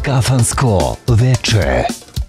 Kafansko veče.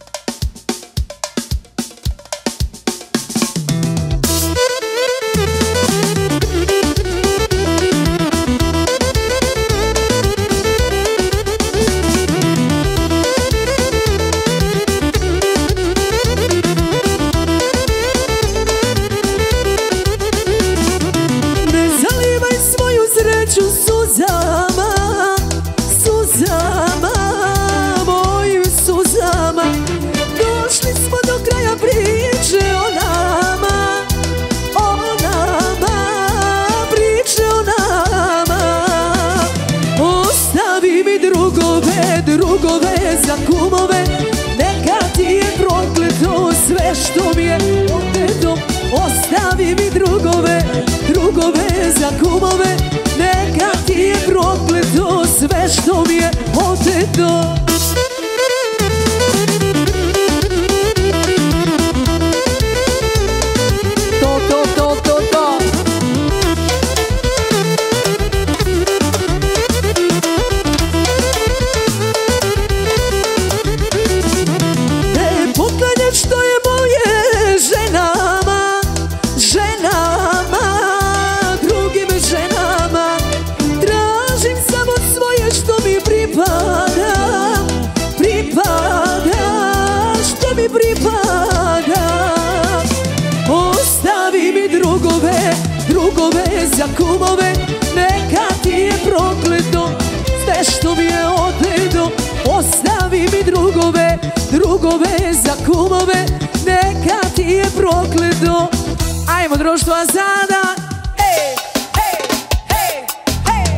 Drugove za kumove, neka ti je prokleto sve što mi je oteto. Ostavi mi drugove, drugove za kumove, neka ti je prokleto sve što mi je oteto. Drugove za kumove, neka ti je prokleto sve što mi je oteto. Ostavi mi drugove, drugove za kumove, neka ti je prokleto. Ajmo društvo sada. Hej, hej, hej, hej.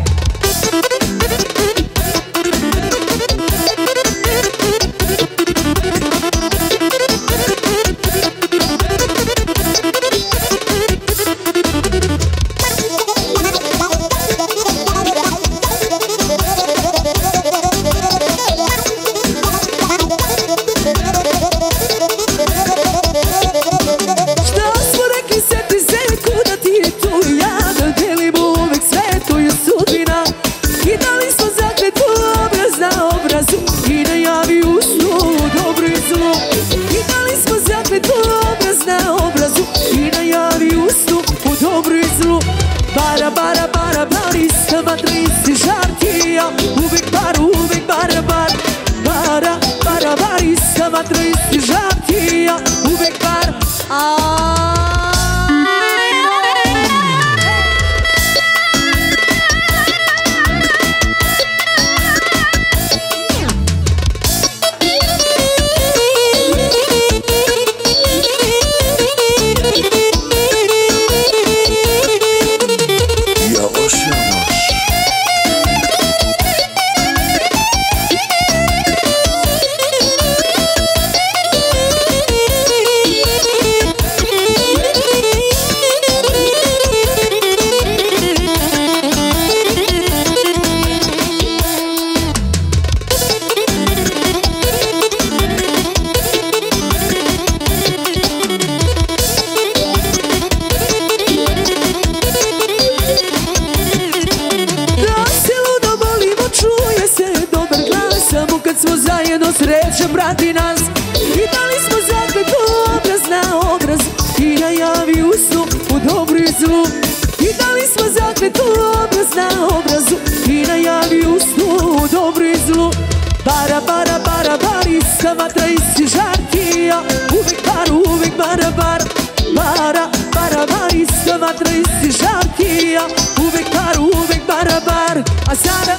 Sreća prati nas i dali smo zakletu obraz na obraz i najavi usnu u dobru i zlu. I dali smo zakletu obraz na obrazu i najavi usnu u dobru i zlu. Bara, bara, bara, bar, ista vatra, isti žartija, uvek bar, uvek bara, bar. Bara, bara, bar, ista vatra, isti žartija, uvek bar, uvek bara, bar. A sada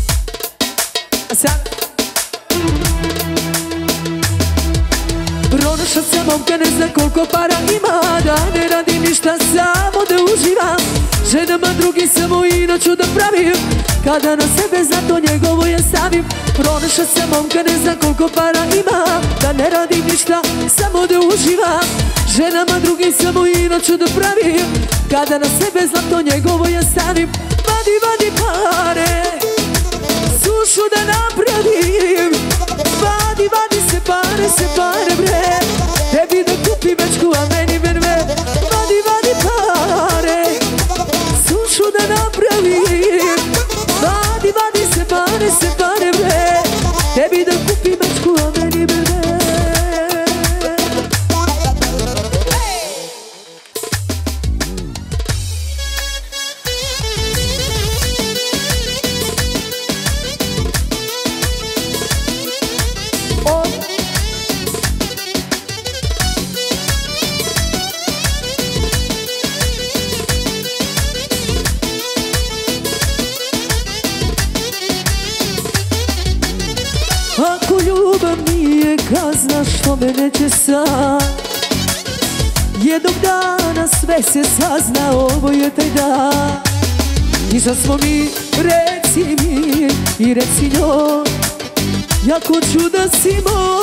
pronašla sam momka, ne zna koliko para ima, da ne radi ništa, samo da uživam. Ženama drugi samo i noću da pravim, kada na sebe zato njegovo je stavim. Pronašla sam momka, ne zna koliko para ima, da ne radi ništa, samo da uživam. Ženama drugi samo i noću da pravim, kada na sebe zlato njegovo ja stavim. Vadi, vadi pare, sušu da napravim. Vadi, vadi se pare bre, tebi da kupim večku, a meni verve. Vadi, vadi pare, sušu da napravim. Vadi, vadi se pare bre, tebi da ljubav nije kazna što me neće sad. Jednog dana sve se sazna, ovo je taj dan. I sad smo mi, reci mi i reci njoj, jako ću da si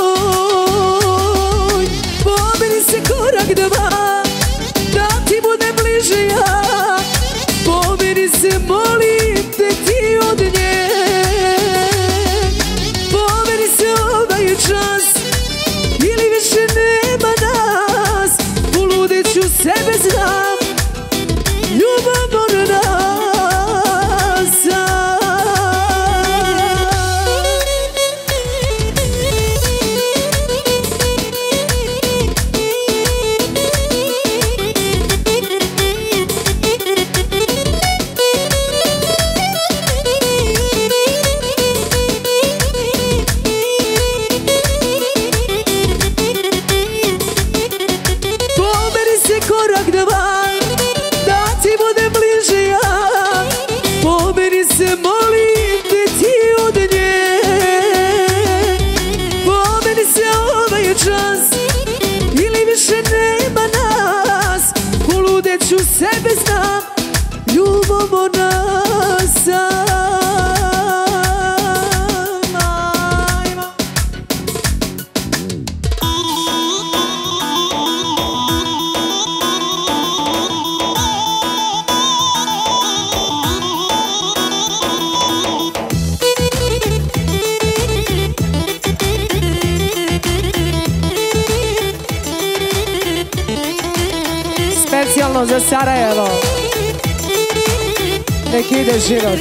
moj. Pomeri se korak dva, da ti bude bliže ja. Pomeri se, molim te, ti od nje. Pomeri se, ovaj je čas, ili više nema nas. Poludit ću sebe, znam, ljubavno na nas. Sebe znam, ljubavno nas. Specijalno za Sarajevo, nek ide život.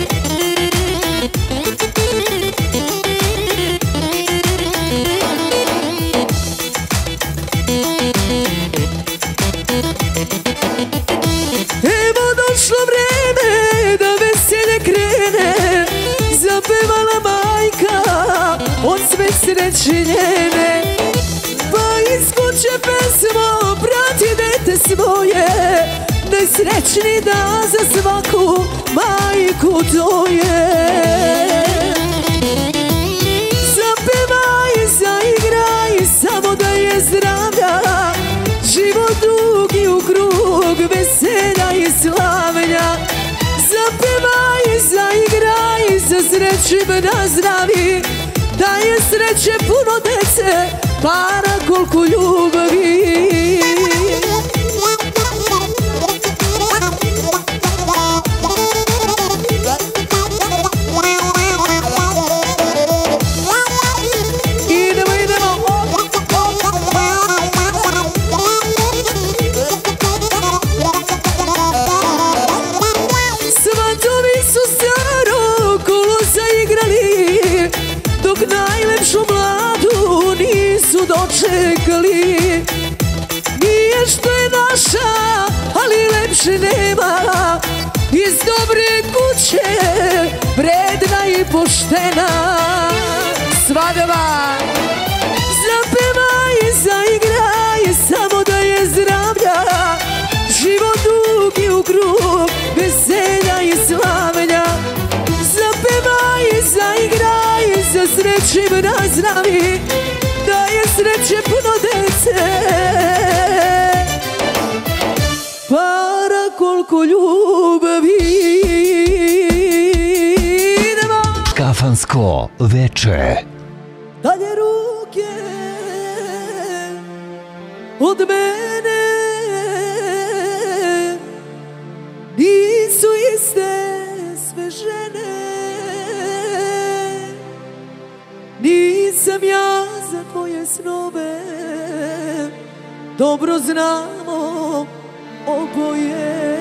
Evo došlo vreme da veselje krene, zapevala majka od sve sreće njene. Pa iz kuće pesmo prati dete svoje, najsrećniji dan za svaku majku to je. Zapevaj, zaigraj, samo da je zdravlja, život dugi u krug veselja i slavlja. Zapevaj, zaigraj, za srećim na zdravi, da je sreće puno dece, para koliko ljubavi. Svatovi su staro kolo zaigrali, dok najlepšu mladu nisu dočekali. Nije što je naša, ali lepše nema, iz dobre kuće, vredna i poštena. Svadba, zapevaj, zaigraj, samo da je zdravlja, život dugi u krug veselja i slavlja. Zapevaj, zaigraj, za srećim na zdravi, da je sreće puno dece, para koliko ljubavi. Kafansko veče. Dalje ruke od mene nisu iste sve žene. Nisam ja za tvoje snove, dobro znamo oboje.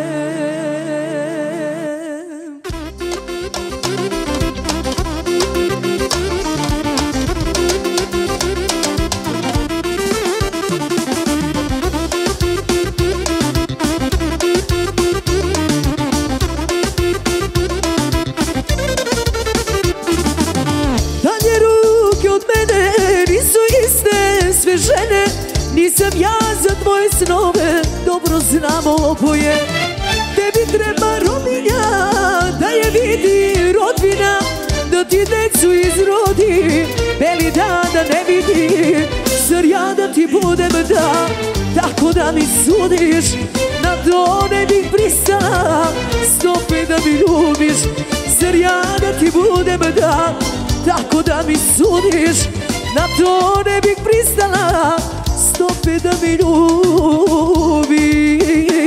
Žene, nisam ja za tvoje snove, dobro znamo oboje. Tebi treba robinja, da je vidi rodbina, da ti decu izrodi, beli dan da ne vidim. Zar ja da ti budem da, tako da mi sudiš? Na to ne bih pristala, stope da mi ljubiš. Zar ja da ti budem da, tako da mi sudiš? Na to ne bih pristala, stope da mi ljubiš.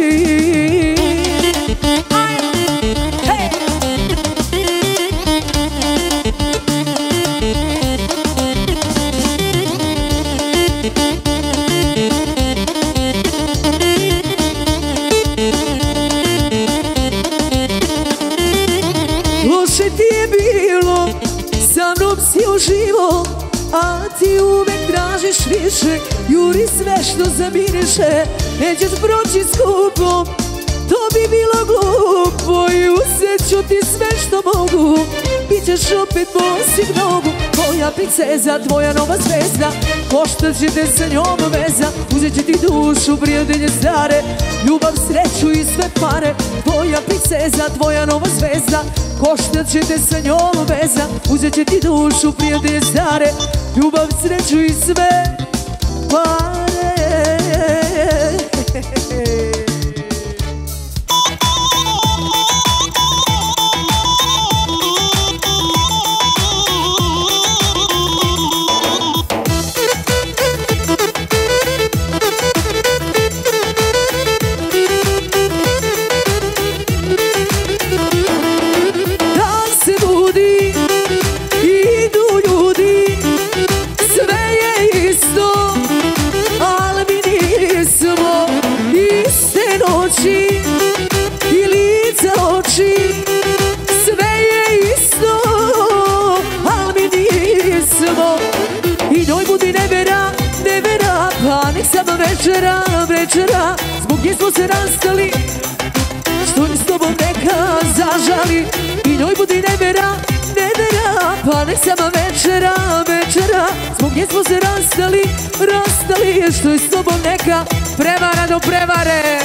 Loše ti je bilo, sa mnom si uživo, a ti uvek tražiš više. Juri sve što zamiriše, nećeš proći skupom, to bi bilo glupo. I uzet ću ti sve što mogu, bit ćeš opet bosih nogu. Tvoja princeza, tvoja nova zvezda, koštat će te sa njom veza. Uzet će ti dušu, prijatelje stare, ljubav, sreću i sve pare. Tvoja princeza, tvoja nova zvezda, koštat će te sa njom veza. Uzet će ti dušu, prijatelje stare, ljubav, sreću i sve pare. Večera, večera, zbog nje smo se rastali, što mi s tobom neka zažali. I njoj budi nevera, nevera, pa nek sama večera, večera, zbog nje smo se rastali, rastali, što mi s tobom neka prevara do prevare.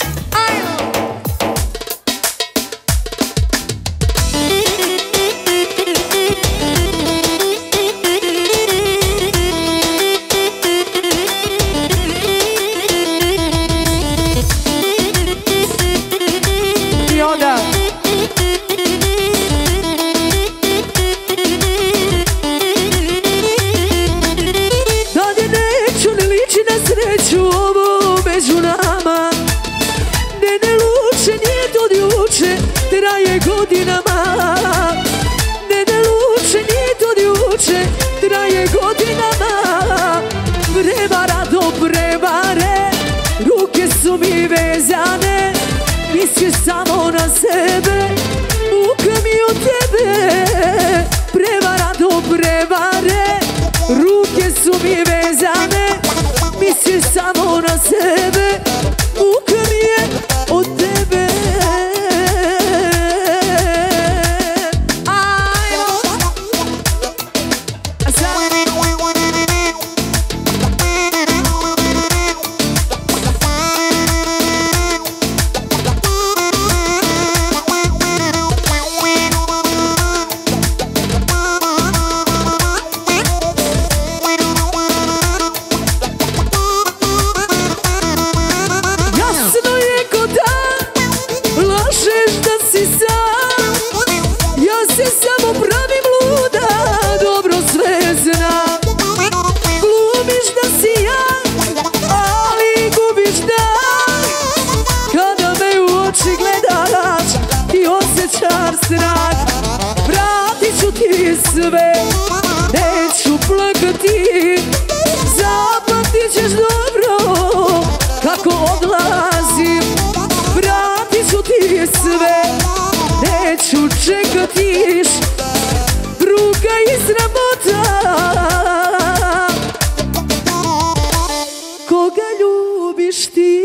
Traje godinama, ne luče, nije to ljuče, traje godinama. Prevara do prevare, ruke su mi vezane, misliš samo na sebe, muka mi od tebe. Prevara do prevare, ruke su mi vezane, misliš samo na sebe, muka mi je od tebe. Vratit ću ti sve, neću plakati, zapamtit ćeš dobro kako odlazim. Vratit ću ti sve, neću čekati, druga i sramota. Koga ljubiš ti?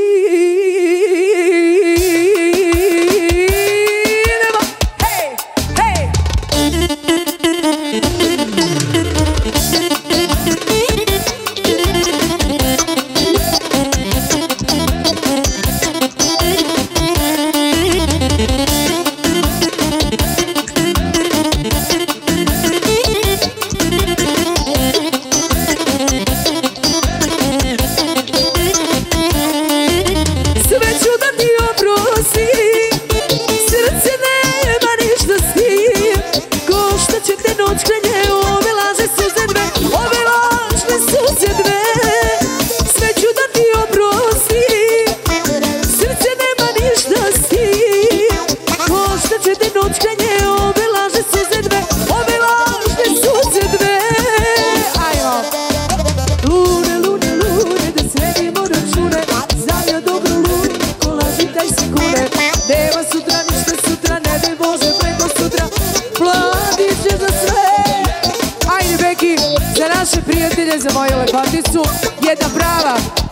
prijatelje za moju lepoticu. Jedna prava